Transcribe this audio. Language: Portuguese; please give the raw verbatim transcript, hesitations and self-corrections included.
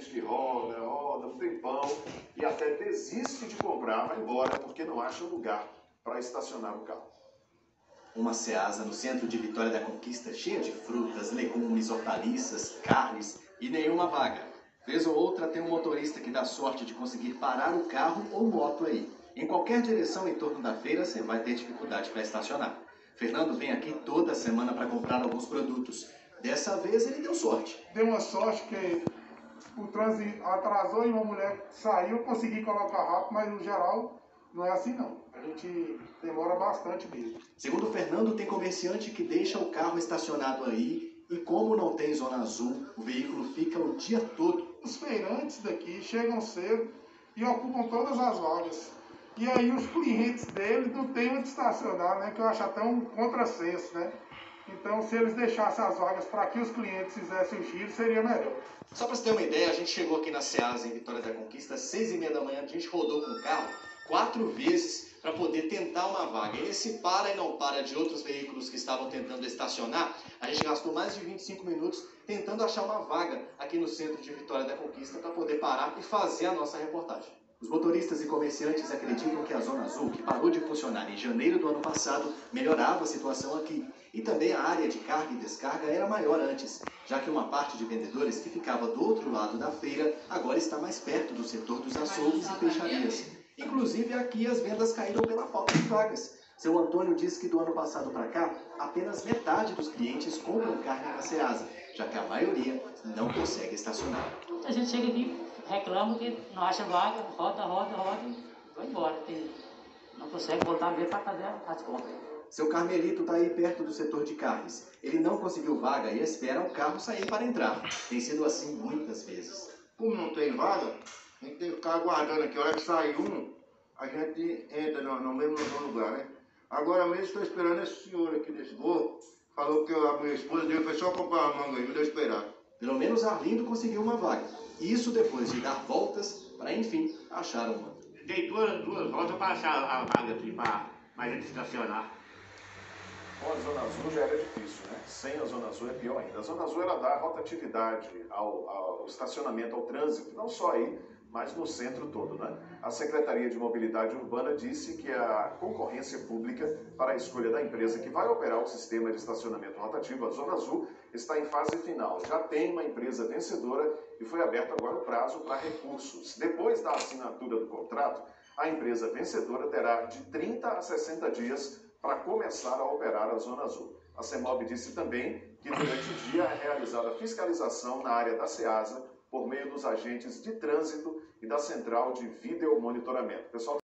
gente que roda, roda um tempão e até desiste de comprar, vai embora porque não acha lugar para estacionar o carro. Uma Ceasa no centro de Vitória da Conquista, cheia de frutas, legumes, hortaliças, carnes e nenhuma vaga. Vez ou outra tem um motorista que dá sorte de conseguir parar o carro ou moto aí. Em qualquer direção em torno da feira, você vai ter dificuldade para estacionar. Fernando vem aqui toda semana para comprar alguns produtos. Dessa vez ele deu sorte. Deu uma sorte que o trânsito atrasou e uma mulher saiu, consegui colocar rápido, mas no geral não é assim não. A gente demora bastante mesmo. Segundo o Fernando, tem comerciante que deixa o carro estacionado aí e como não tem zona azul, o veículo fica o dia todo. Os feirantes daqui chegam cedo e ocupam todas as vagas. E aí os clientes deles não têm onde estacionar, né? Que eu acho até um contrassenso, né? Então, se eles deixassem as vagas para que os clientes fizessem o giro, seria melhor. Só para você ter uma ideia, a gente chegou aqui na Ceasa, em Vitória da Conquista, às seis e meia da manhã, a gente rodou com o carro quatro vezes para poder tentar uma vaga. E esse para e não para de outros veículos que estavam tentando estacionar, a gente gastou mais de vinte e cinco minutos tentando achar uma vaga aqui no centro de Vitória da Conquista para poder parar e fazer a nossa reportagem. Os motoristas e comerciantes acreditam que a Zona Azul, que parou de funcionar em janeiro do ano passado, melhorava a situação aqui. E também a área de carga e descarga era maior antes, já que uma parte de vendedores que ficava do outro lado da feira agora está mais perto do setor dos açougues e peixarias. Inclusive aqui as vendas caíram pela falta de vagas. Seu Antônio disse que do ano passado para cá, apenas metade dos clientes compram carne na Ceasa, já que a maioria não consegue estacionar. A gente chega aqui, reclama que não acha vaga, roda, roda, roda e vai embora. Tem, não consegue voltar mesmo para fazer as compras. Seu Carmelito está aí perto do setor de carnes. Ele não conseguiu vaga e espera o carro sair para entrar. Tem sido assim muitas vezes. Como não tem vaga, a gente tem que ficar aguardando aqui. A hora que sai um, a gente entra no, no mesmo lugar, né? Agora mesmo estou esperando esse senhor aqui desse gol. Falou que a minha esposa dele foi só comprar a manga e me deu esperar. Pelo menos Arlindo conseguiu uma vaga. Isso depois de dar voltas para, enfim, achar uma. Dei duas, duas voltas para achar a vaga aqui, para a gente estacionar. Com a Zona Azul já era difícil, né? Sem a Zona Azul é pior ainda. A Zona Azul ela dá rotatividade ao, ao estacionamento, ao trânsito, não só aí, mas no centro todo, né? A Secretaria de Mobilidade Urbana disse que a concorrência pública para a escolha da empresa que vai operar o sistema de estacionamento rotativo, a Zona Azul, está em fase final. Já tem uma empresa vencedora e foi aberto agora o prazo para recursos. Depois da assinatura do contrato, a empresa vencedora terá de trinta a sessenta dias para começar a operar a Zona Azul. A CEMOB disse também que durante o dia é realizada fiscalização na área da Ceasa por meio dos agentes de trânsito e da central de videomonitoramento. Pessoal